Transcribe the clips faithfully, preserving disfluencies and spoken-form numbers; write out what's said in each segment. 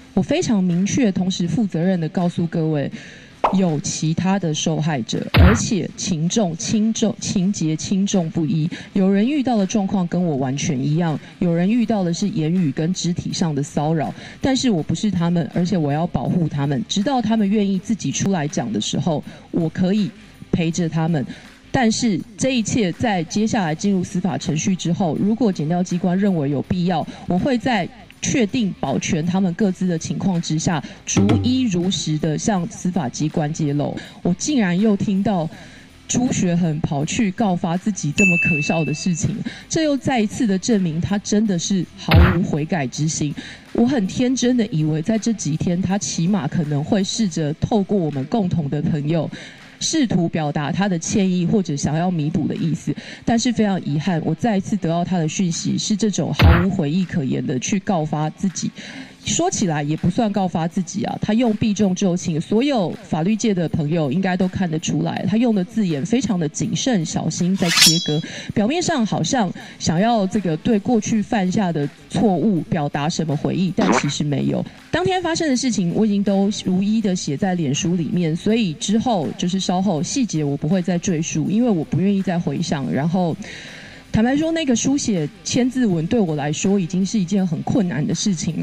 我非常明确，同时负责任的告诉各位，有其他的受害者，而且情重、轻重、情节轻重不一。有人遇到的状况跟我完全一样，有人遇到的是言语跟肢体上的骚扰，但是我不是他们，而且我要保护他们，直到他们愿意自己出来讲的时候，我可以陪着他们。但是这一切在接下来进入司法程序之后，如果检调机关认为有必要，我会在确定保全他们各自的情况之下，逐一如实的向司法机关揭露。我竟然又听到朱学恒跑去告发自己这么可笑的事情，这又再一次的证明他真的是毫无悔改之心。我很天真的以为在这几天，他起码可能会试着透过我们共同的朋友，试图表达他的歉意或者想要弥补的意思，但是非常遗憾，我再一次得到他的讯息是这种毫无悔意可言的去告发自己。说起来也不算告发自己啊，他用避重就轻，所有法律界的朋友应该都看得出来，他用的字眼非常的谨慎小心在切割，表面上好像想要这个对过去犯下的错误表达什么悔意，但其实没有。当天发生的事情我已经都如一的写在脸书里面，所以之后就是稍后细节我不会再赘述，因为我不愿意再回想。然后坦白说，那个书写千字文对我来说已经是一件很困难的事情。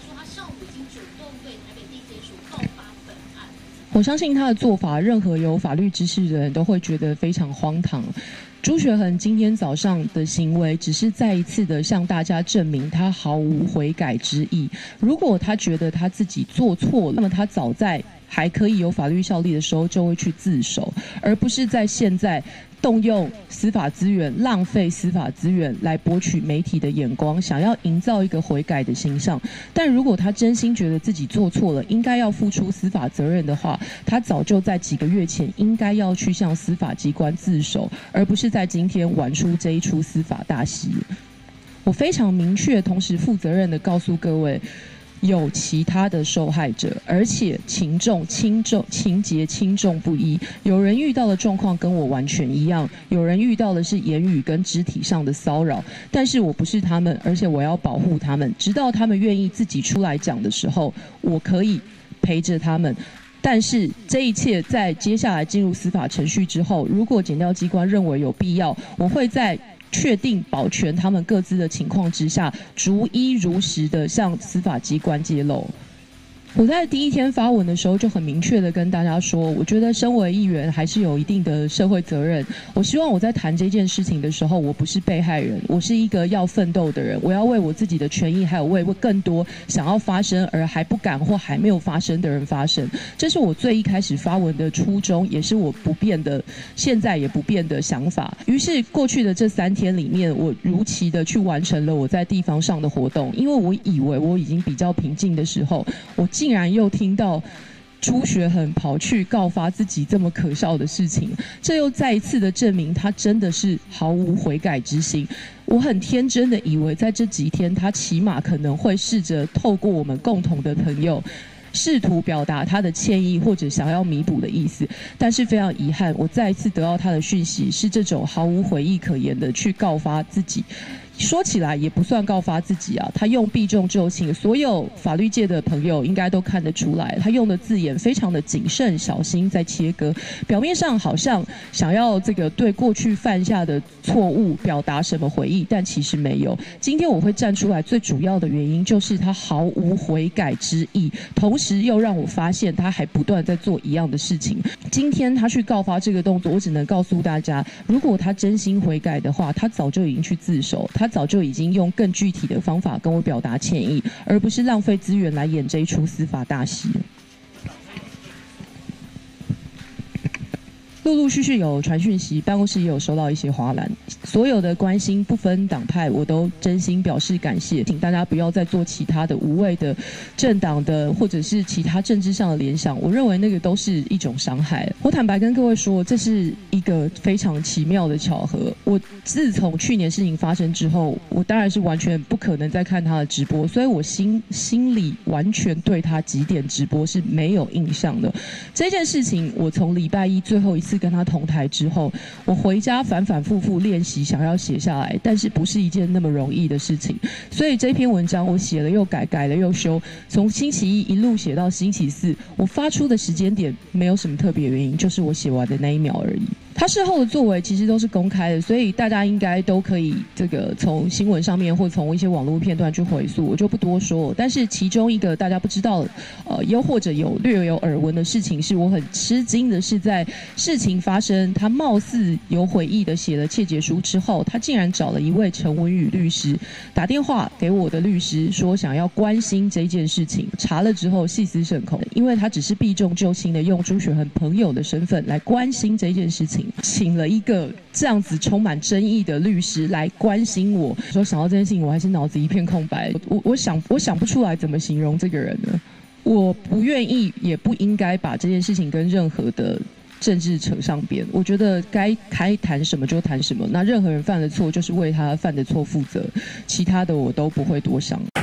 我相信他的做法，任何有法律知识的人都会觉得非常荒唐。朱学恒今天早上的行为，只是再一次的向大家证明他毫无悔改之意。如果他觉得他自己做错了，那么他早在还可以有法律效力的时候就会去自首，而不是在现在动用司法资源、浪费司法资源来博取媒体的眼光，想要营造一个悔改的形象。但如果他真心觉得自己做错了，应该要付出司法责任的话，他早就在几个月前应该要去向司法机关自首，而不是在今天玩出这一出司法大戏。我非常明确，同时负责任的告诉各位，有其他的受害者，而且情重、轻重、情节轻重不一。有人遇到的状况跟我完全一样，有人遇到的是言语跟肢体上的骚扰，但是我不是他们，而且我要保护他们，直到他们愿意自己出来讲的时候，我可以陪着他们。但是这一切在接下来进入司法程序之后，如果检调机关认为有必要，我会在确定保全他们各自的情况之下，逐一如实的向司法机关揭露。我在第一天发文的时候就很明确的跟大家说，我觉得身为议员还是有一定的社会责任。我希望我在谈这件事情的时候，我不是被害人，我是一个要奋斗的人，我要为我自己的权益，还有为更多想要发声而还不敢或还没有发声的人发声。这是我最一开始发文的初衷，也是我不变的，现在也不变的想法。于是过去的这三天里面，我如期的去完成了我在地方上的活动，因为我以为我已经比较平静的时候，我竟然又听到朱学恒跑去告发自己这么可笑的事情，这又再一次的证明他真的是毫无悔改之心。我很天真的以为在这几天，他起码可能会试着透过我们共同的朋友，试图表达他的歉意或者想要弥补的意思，但是非常遗憾，我再一次得到他的讯息是这种毫无悔意可言的去告发自己。说起来也不算告发自己啊，他用避重就轻，所有法律界的朋友应该都看得出来，他用的字眼非常的谨慎小心在切割，表面上好像想要这个对过去犯下的错误表达什么悔意，但其实没有。今天我会站出来，最主要的原因就是他毫无悔改之意，同时又让我发现他还不断在做一样的事情。今天他去告发这个动作，我只能告诉大家，如果他真心悔改的话，他早就已经去自首，他早就已经用更具体的方法跟我表达歉意，而不是浪费资源来演这一出司法大戏。陆陆续续有传讯息，办公室也有收到一些花篮，所有的关心不分党派，我都真心表示感谢。请大家不要再做其他的无谓的政党的或者是其他政治上的联想，我认为那个都是一种伤害。我坦白跟各位说，这是一个非常奇妙的巧合。我自从去年事情发生之后，我当然是完全不可能再看他的直播，所以我心心里完全对他几点直播是没有印象的。这件事情，我从礼拜一最后一次次跟他同台之后，我回家反反复复练习，想要写下来，但是不是一件那么容易的事情。所以这篇文章我写了又改，改了又修，从星期一一路写到星期四，我发出的时间点没有什么特别原因，就是我写完的那一秒而已。他事后的作为其实都是公开的，所以大家应该都可以这个从新闻上面或从一些网络片段去回溯，我就不多说。但是其中一个大家不知道，呃，又或者有略有耳闻的事情，是我很吃惊的，是在事情发生，他貌似有悔意的写了切结书之后，他竟然找了一位陈文宇律师打电话给我的律师，说想要关心这件事情。查了之后细思甚恐，因为他只是避重就轻的用朱学恒朋友的身份来关心这件事情。请了一个这样子充满争议的律师来关心我，说想到这件事情，我还是脑子一片空白。我我想我想不出来怎么形容这个人呢？我不愿意，也不应该把这件事情跟任何的政治扯上边。我觉得该该谈什么就谈什么，那任何人犯了错，就是为他犯的错负责，其他的我都不会多想。